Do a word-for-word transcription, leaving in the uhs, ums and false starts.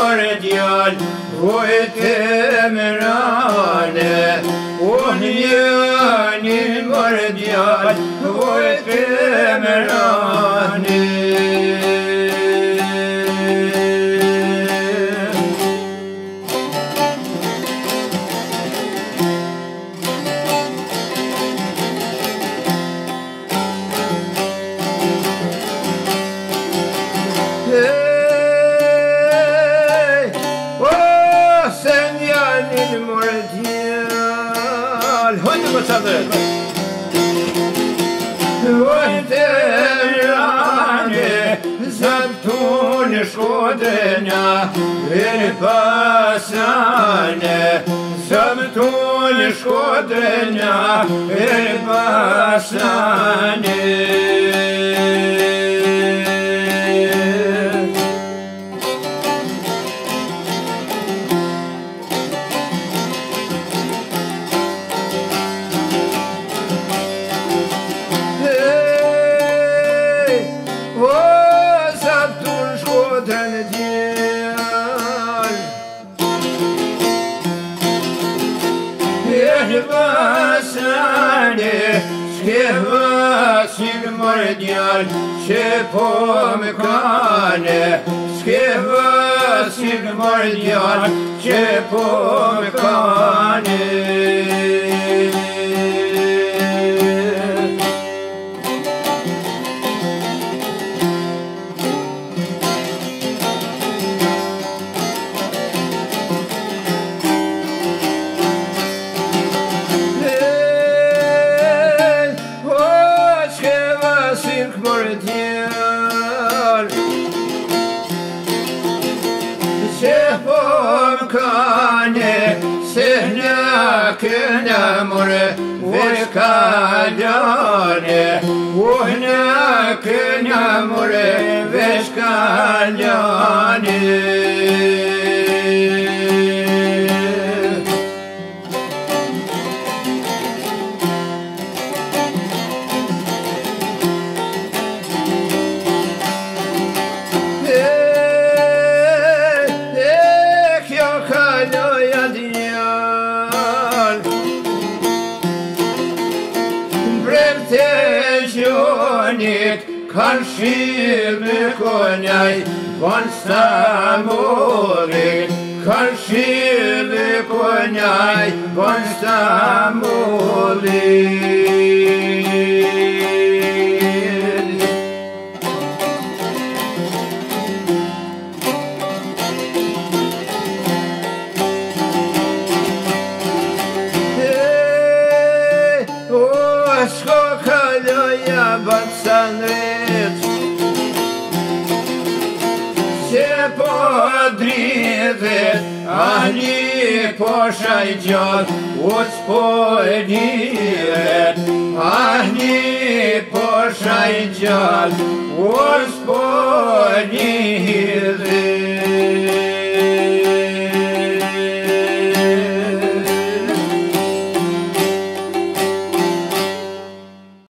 mordjal وتمرانه ونياني مرديال وتمرانه وتراني زبطون شودنا الباساني زبطون شودنا الباساني Skevasig mordjal, Chepomkane, Skevasig mordjal, Chepomkane. نمر وشكالاني وهناك نمر وشكالاني Kanske bekonjaj von stamorit, kanske bekonjaj von stamorit. Hey, oh, skakalo ja batsanret. Подривет, они пошайдет, Господи, они пошайдет, Господи.